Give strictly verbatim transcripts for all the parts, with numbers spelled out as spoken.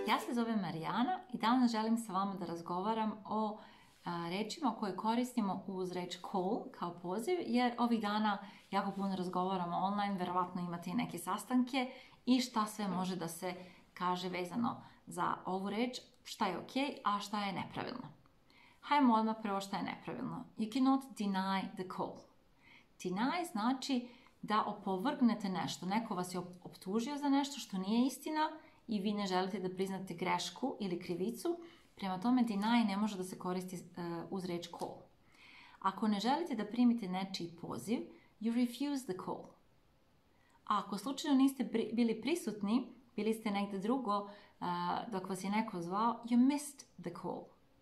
Ja se zovem Marijana i danas želim sa vama da razgovaram o a, rečima koje koristimo uz reč call kao poziv, jer ovih dana jako puno razgovaramo online, verovatno imate i neke sastanke i šta sve može da se kaže vezano za ovu reč, šta je ok, a šta je nepravilno. Hajmo odmah prvo šta je nepravilno. You cannot deny the call. Deny znači da opovrgnete nešto. Neko vas je optužio za nešto što nije istina i vi ne želite da priznate grešku ili krivicu. Prema tome, deny ne može da se koristi uh, uz reč call. Ako ne želite da primite nečiji poziv, you refuse the call. A ako slučajno niste bili prisutni, bili ste negde drugo uh, dok vas je neko zvao, you missed the call.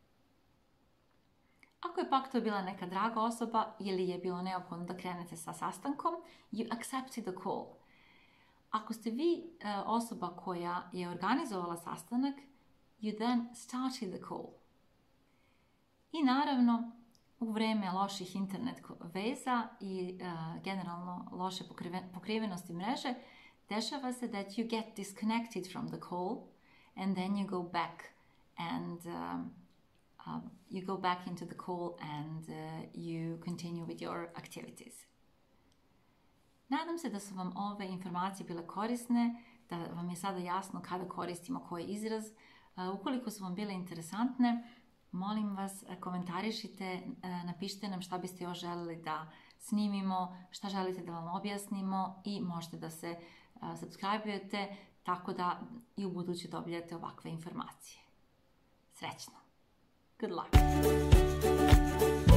Ako je pak to bila neka draga osoba ili je bilo neophodno da krenete sa sastankom, you accepted the call. Ako ste vi uh, osoba koja je organizovala sastanak, you then started the call. I naravno, u vreme loših internet veza i uh, generalno loše pokrivenosti mreže, dešava se that you get disconnected from the call and then you go back and um, uh, you go back into the call and uh, you continue with your activities. Nadam se da su vam ove informacije bile korisne, da vam je sada jasno kada koristimo koji izraz. Uh, ukoliko su vam bile interesantne, molim vas, komentarišite, napišite nam šta biste još želeli da snimimo, šta želite da vam objasnimo i možete da se subscribe-ujete tako da i u buduće dobijete ovakve informacije. Srećno! Good luck!